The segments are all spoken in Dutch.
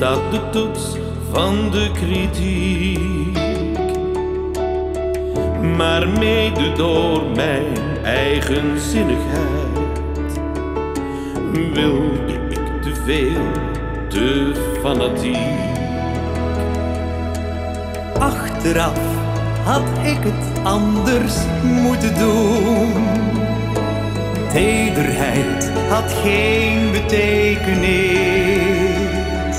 staat de toets van de kritiek. Maar mede door mijn eigenzinnigheid wilde ik te veel, te fanatiek. Achteraf had ik het anders moeten doen. Tederheid had geen betekenis.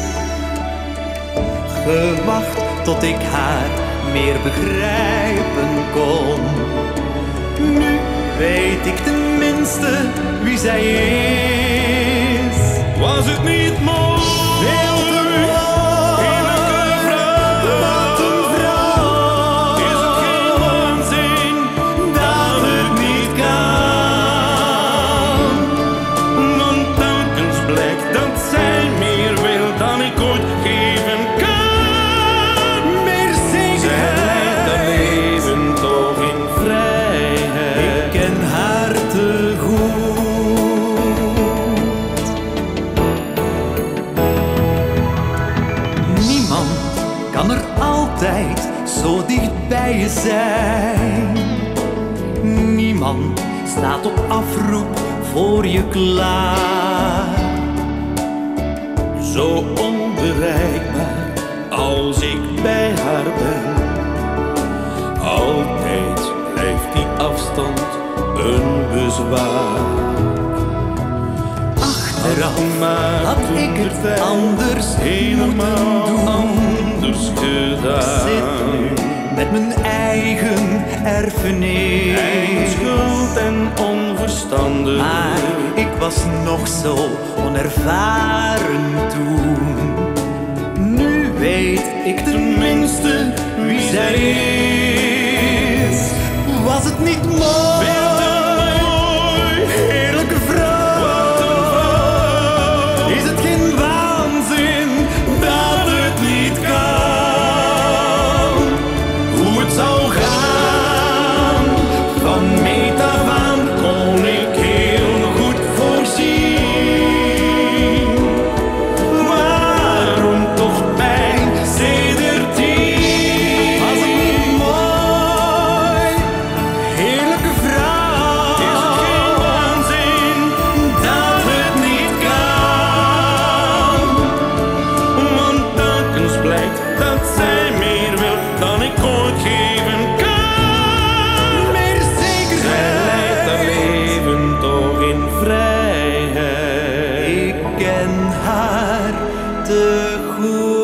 Gewacht tot ik haar meer begrijpen kon. Nu weet ik tenminste wie zij is. Was het niet mooi? Veel te mooi. Heerlijke vrouw. Wat een vrouw. Is het geen waanzin Dat het niet kan. Want telkens blijkt dat zij meer wil dan ik ooit geven kan. Meer Zij leidt haar zekerheid. leven toch in vrijheid. Ik ken haar te goed. Niemand kan er altijd zo dicht bij je zijn. Niemand staat op afroep voor je klaar. Zo onbereikbaar als ik bij haar ben. Altijd blijft die afstand een bezwaar. Achteraf Maar had toen ik de het tijd anders helemaal moeten doen. anders Zit gedaan. nu met mijn eigen erfenis. Eigen schuld en onverstandig. Maar ik was nog zo onervaren toen. Nu weet ik tenminste wie zij is. Was het niet mooi? Veel te mooi. Heerlijke vrouw. Wat een vrouw. Is het geen waanzin dat het niet kan? Hoe het zou gaan, van meet af aan kon ik heel goed voorzien. Waarom toch pijn, sedertien? Was het niet mooi, heerlijke vrouw? Is het geen waanzin dat het niet kan? Want telkens blijkt dat zij meer wil dan ik ooit geven kan. Meer Zij leidt haar zekerheid. leven toch in vrijheid. Ik ken haar te goed.